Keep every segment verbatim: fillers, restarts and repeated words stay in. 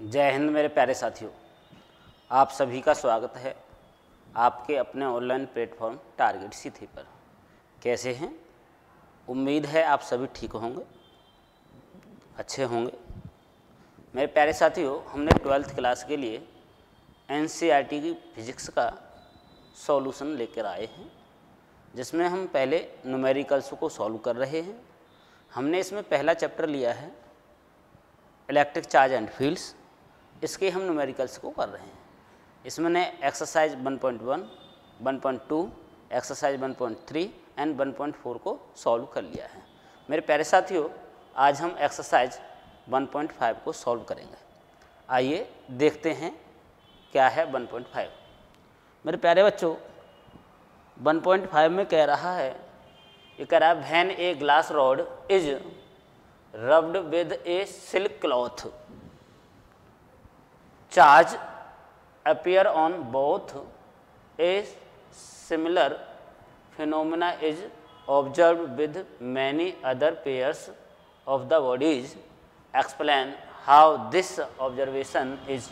जय हिंद मेरे प्यारे साथियों, आप सभी का स्वागत है आपके अपने online platform target C three पर। कैसे हैं? उम्मीद है आप सभी ठीक होंगे, अच्छे होंगे। मेरे प्यारे साथियों, हमने ट्वेल्थ क्लास के लिए एन सी आर टी की फिजिक्स का सॉल्यूशन लेकर आए हैं, जिसमें हम पहले न्यूमेरिकल्स को सॉल्व कर रहे हैं। हमने इसमें पहला चैप्टर लिया है इलेक्ट्रिक चार्ज एंड फील्ड्स, इसके हम न्यूमेरिकल्स को कर रहे हैं। इसमें ने exercise one point one, one point two, exercise one point three and one point four को सॉल्व कर लिया है। मेरे प्यारे साथियों, आज हम एक्सरसाइज वन पॉइंट फाइव को सॉल्व करेंगे। आइए देखते हैं क्या है वन पॉइंट फाइव। मेरे प्यारे बच्चों, वन पॉइंट फाइव में कह रहा है, ये कह रहा है when a glass rod is rubbed with a silk cloth, charge appear on both. A similar phenomena is observed with many other pairs of the bodies. Explain how this observation is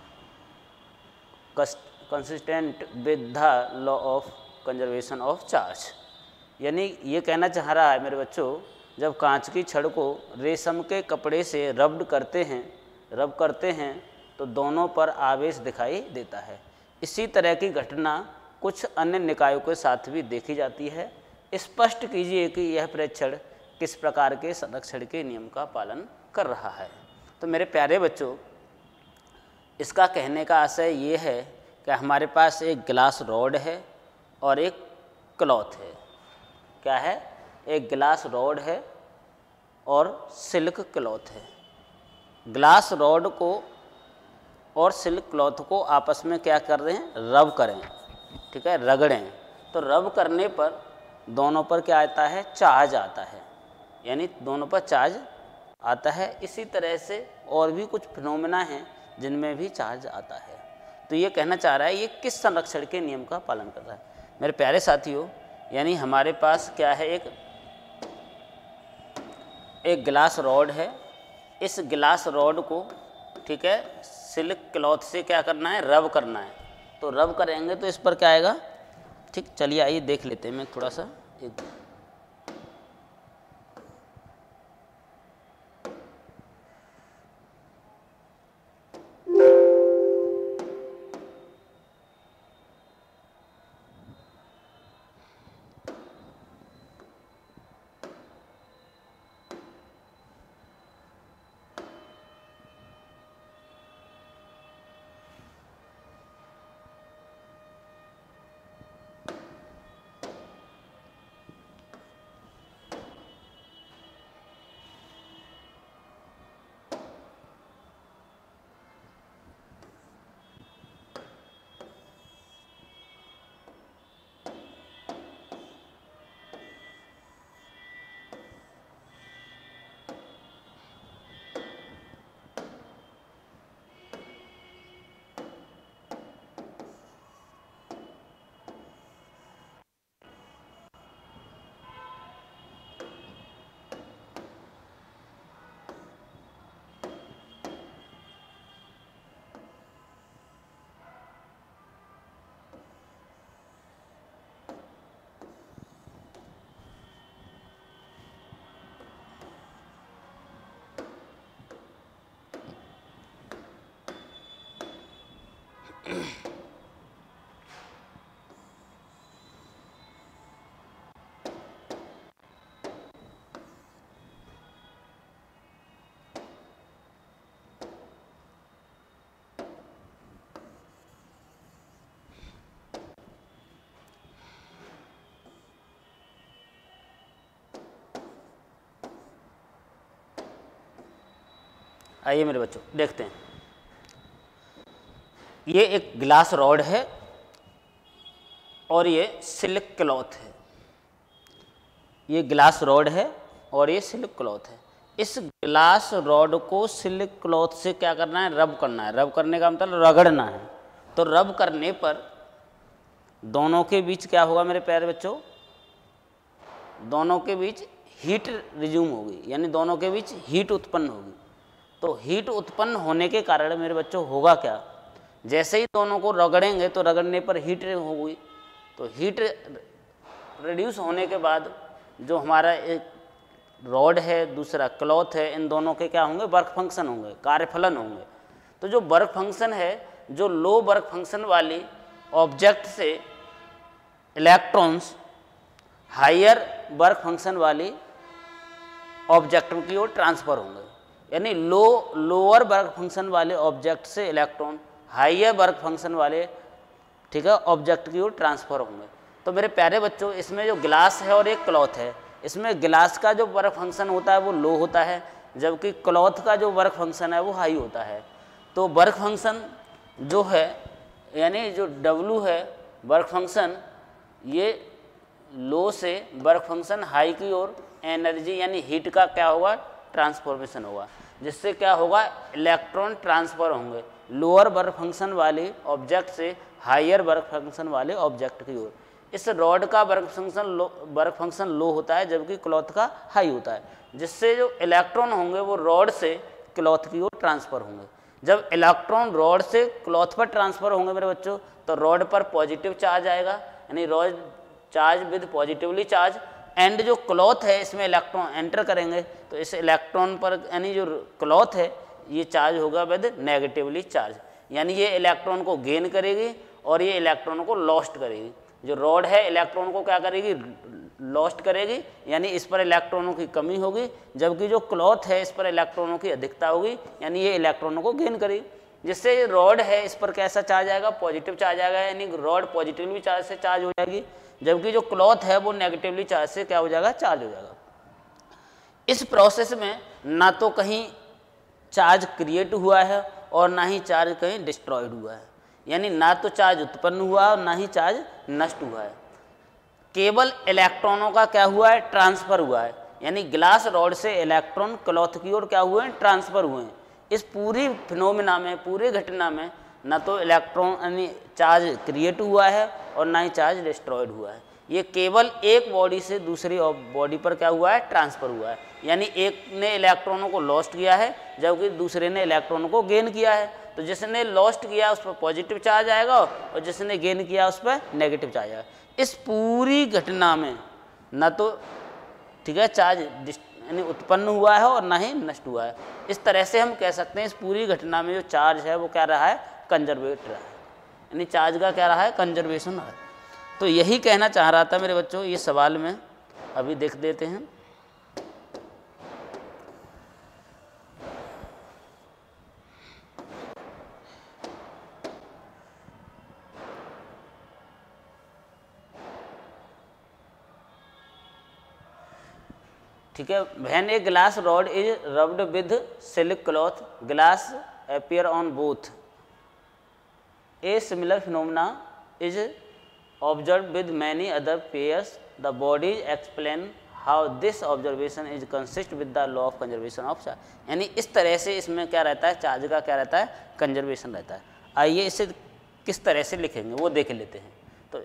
consistent with the law of conservation of charge. यानी ये कहना चाह रहा है मेरे बच्चों, जब कांच की छड़ को रेशम के कपड़े से रब्ड करते हैं रब करते हैं तो दोनों पर आवेश दिखाई देता है। इसी तरह की घटना कुछ अन्य निकायों के साथ भी देखी जाती है। स्पष्ट कीजिए कि यह प्रेक्षण किस प्रकार के संरक्षण के नियम का पालन कर रहा है। तो मेरे प्यारे बच्चों, इसका कहने का आशय ये है कि हमारे पास एक ग्लास रॉड है और एक क्लॉथ है। क्या है? एक ग्लास रॉड है और सिल्क क्लॉथ है। ग्लास रॉड को और सिल्क क्लॉथ को आपस में क्या कर रहे हैं? रब करें, ठीक है, रगड़ें। तो रब करने पर दोनों पर क्या आता है? चार्ज आता है, यानी दोनों पर चार्ज आता है। इसी तरह से और भी कुछ फिनोमेना हैं जिनमें भी चार्ज आता है। तो ये कहना चाह रहा है ये किस संरक्षण के नियम का पालन कर रहा है। मेरे प्यारे साथियों, यानी हमारे पास क्या है, एक एक गिलास रॉड है। इस गिलास रॉड को, ठीक है, सिल्क क्लॉथ से क्या करना है? रब करना है। तो रब करेंगे तो इस पर क्या आएगा? ठीक, चलिए आइए देख लेते हैं। मैं थोड़ा सा एक आइए मेरे बच्चों देखते हैं। ये एक ग्लास रॉड है और ये सिल्क क्लॉथ है। ये ग्लास रॉड है और ये सिल्क क्लॉथ है। इस ग्लास रॉड को सिल्क क्लॉथ से क्या करना है? रब करना है। रब करने का मतलब रगड़ना है। तो रब करने पर दोनों के बीच क्या होगा मेरे प्यारे बच्चों? दोनों के बीच हीट रिज्यूम होगी, यानी दोनों के बीच हीट उत्पन्न होगी। तो हीट उत्पन्न होने के कारण मेरे बच्चों होगा क्या, जैसे ही दोनों को रगड़ेंगे तो रगड़ने पर हीट होगी, तो हीट रिड्यूस होने के बाद जो हमारा एक रॉड है दूसरा क्लॉथ है, इन दोनों के क्या होंगे, वर्क फंक्शन होंगे, कार्यफलन होंगे। तो जो वर्क फंक्शन है, जो लो वर्क फंक्शन वाली ऑब्जेक्ट से इलेक्ट्रॉन्स हायर वर्क फंक्शन वाली ऑब्जेक्ट की ओर ट्रांसफ़र होंगे, यानी लो लोअर वर्क फंक्शन वाले ऑब्जेक्ट से इलेक्ट्रॉन हायर वर्क फंक्शन वाले, ठीक है, ऑब्जेक्ट की ओर ट्रांसफ़र होंगे। तो मेरे प्यारे बच्चों, इसमें जो गिलास है और एक क्लॉथ है, इसमें गिलास का जो वर्क फंक्शन होता है वो लो होता है, जबकि क्लॉथ का जो वर्क फंक्शन है वो हाई होता है। तो वर्क फंक्शन जो है, यानी जो डब्लू है वर्क फंक्शन, ये लो से वर्क फंक्शन हाई की ओर एनर्जी यानी हीट का क्या होगा, ट्रांसफॉर्मेशन होगा, जिससे क्या होगा, इलेक्ट्रॉन ट्रांसफ़र होंगे लोअर वर्क फंक्शन वाले ऑब्जेक्ट से हायर वर्क फंक्शन वाले ऑब्जेक्ट की ओर। इस रॉड का work function low work function low होता है, जबकि क्लॉथ का हाई होता है, जिससे जो इलेक्ट्रॉन होंगे वो रॉड से क्लॉथ की ओर ट्रांसफ़र होंगे। जब इलेक्ट्रॉन रॉड से क्लॉथ पर ट्रांसफ़र होंगे मेरे बच्चों, तो रॉड पर पॉजिटिव चार्ज आएगा, यानी rod charge with positively charge, and जो क्लॉथ है इसमें इलेक्ट्रॉन एंटर करेंगे, तो इस इलेक्ट्रॉन पर यानी जो क्लॉथ है ये चार्ज होगा विद नेगेटिवली चार्ज, यानी ये इलेक्ट्रॉन को गेन करेगी और ये इलेक्ट्रॉन को लॉस्ट करेगी। जो रॉड है इलेक्ट्रॉन को क्या करेगी, लॉस्ट करेगी, यानी इस पर इलेक्ट्रॉनों की कमी होगी, जबकि जो क्लॉथ है इस पर इलेक्ट्रॉनों की अधिकता होगी, यानी ये इलेक्ट्रॉनों को गेन करेगी। जिससे रॉड है इस पर कैसा चार्ज आएगा, पॉजिटिव चार्ज आएगा, यानी रॉड पॉजिटिवली चार्ज से चार्ज हो जाएगी, जबकि जो क्लॉथ है वो नेगेटिवली चार्ज से क्या हो जाएगा, चार्ज हो जाएगा। इस प्रोसेस में ना तो कहीं चार्ज क्रिएट हुआ है और ना ही चार्ज कहीं डिस्ट्रॉयड हुआ है, यानी ना तो चार्ज उत्पन्न हुआ और ना ही चार्ज नष्ट हुआ है, केवल इलेक्ट्रॉनों का क्या हुआ है, ट्रांसफ़र हुआ है, यानी ग्लास रॉड से इलेक्ट्रॉन क्लॉथ की ओर क्या हुए हैं, ट्रांसफ़र हुए हैं। इस पूरी फिनोमिना में, पूरी घटना में ना तो इलेक्ट्रॉन यानी चार्ज क्रिएट हुआ है और ना ही चार्ज डिस्ट्रॉयड हुआ है, ये केवल एक बॉडी से दूसरी बॉडी पर क्या हुआ है, ट्रांसफ़र हुआ है, यानी एक ने इलेक्ट्रॉनों को लॉस्ट किया है जबकि दूसरे ने इलेक्ट्रॉनों को गेन किया है। तो जिसने लॉस्ट किया उस पर पॉजिटिव चार्ज आएगा और जिसने गेन किया उस पर नेगेटिव चार्ज आएगा। इस पूरी घटना में न तो, ठीक है, चार्ज यानी उत्पन्न हुआ है और ना ही नष्ट हुआ है। इस तरह से हम कह सकते हैं इस पूरी घटना में जो चार्ज है वो क्या रहा है, कंजर्वेट रहा है, यानी चार्ज का क्या रहा है, कंजर्वेशन रहा है। तो यही कहना चाह रहा था मेरे बच्चों, ये सवाल में अभी देख देते हैं। ठीक है, when a glass rod is rubbed with silk cloth glass appear on both a similar phenomena is observe with many other pairs the bodies explain how this observation is consist with the law of conservation of charge. यानी इस तरह से इसमें क्या रहता है, charge का क्या रहता है, कंजर्वेशन रहता है। आइए इसे किस तरह से लिखेंगे वो देख लेते हैं। तो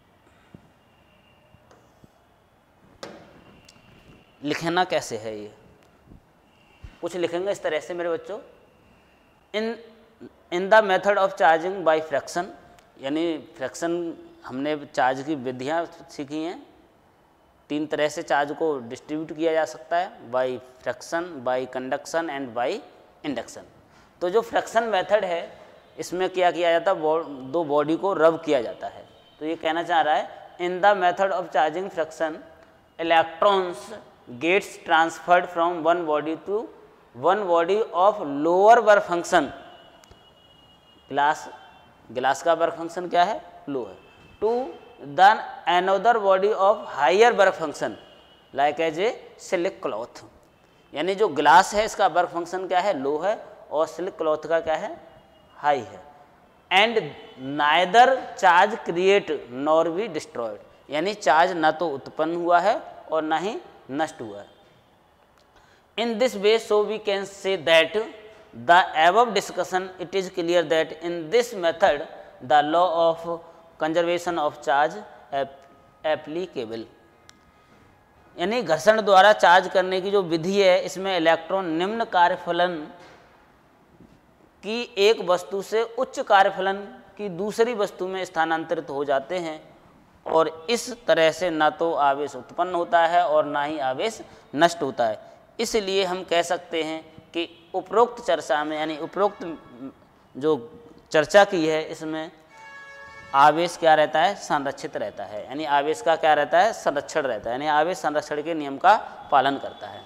लिखना कैसे है, ये कुछ लिखेंगे इस तरह से मेरे बच्चों, in in the method of charging by fraction, यानी फ्रैक्शन हमने चार्ज की विधियाँ सीखी हैं। तीन तरह से चार्ज को डिस्ट्रीब्यूट किया जा सकता है, by fraction, by conduction and by induction. तो जो फ्रैक्शन मेथड है इसमें क्या किया जाता है, दो बॉडी को रब किया जाता है। तो ये कहना चाह रहा है, in the method of charging fraction electrons gets transferred from one body to one body of lower work function, glass glass का वर्क फंक्शन क्या है, लो है, to the another body of higher work function like as a silk cloth. यानी जो glass है इसका work function क्या है, लो है, और सिल्क क्लॉथ का क्या है, हाई है। And neither charge create nor be destroyed, यानी चार्ज ना तो उत्पन्न हुआ है और ना ही नष्ट हुआ है। In this way so we can say that the above discussion it is clear that in this method the law of conservation of charge applicable। यानी घर्षण द्वारा चार्ज करने की जो विधि है इसमें इलेक्ट्रॉन निम्न कार्यफलन कि एक वस्तु से उच्च कार्यफलन की दूसरी वस्तु में स्थानांतरित हो जाते हैं और इस तरह से ना तो आवेश उत्पन्न होता है और ना ही आवेश नष्ट होता है। इसलिए हम कह सकते हैं कि उपरोक्त चर्चा में यानी उपरोक्त जो चर्चा की है इसमें आवेश क्या रहता है, संरक्षित रहता है, यानी आवेश का क्या रहता है, संरक्षण रहता है, यानी आवेश संरक्षण के नियम का पालन करता है।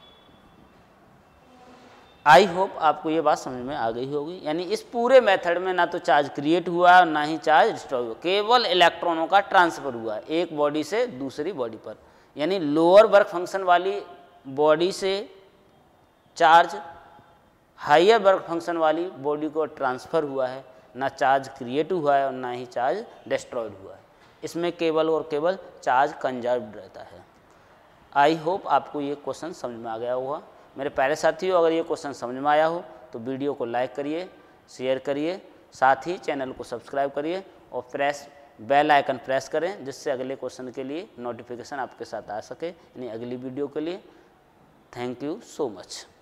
आई होप आपको ये बात समझ में आ गई होगी। यानी इस पूरे मेथड में ना तो चार्ज क्रिएट हुआ और ना ही चार्ज डिस्ट्रॉय हुआ, केवल इलेक्ट्रॉनों का ट्रांसफर हुआ एक बॉडी से दूसरी बॉडी पर। यानी लोअर वर्क फंक्शन वाली बॉडी से चार्ज हाइयर वर्क फंक्शन वाली बॉडी को ट्रांसफ़र हुआ है, ना चार्ज क्रिएट हुआ है और ना ही चार्ज डिस्ट्रॉयड हुआ है। इसमें केवल और केवल चार्ज कंजर्व्ड रहता है। आई होप आपको ये क्वेश्चन समझ में आ गया होगा। मेरे प्यारे साथियों, अगर ये क्वेश्चन समझ में आया हो तो वीडियो को लाइक करिए, शेयर करिए, साथ ही चैनल को सब्सक्राइब करिए और प्रेस बेल आइकन प्रेस करें, जिससे अगले क्वेश्चन के लिए नोटिफिकेशन आपके साथ आ सके, यानी अगली वीडियो के लिए। Thank you so much.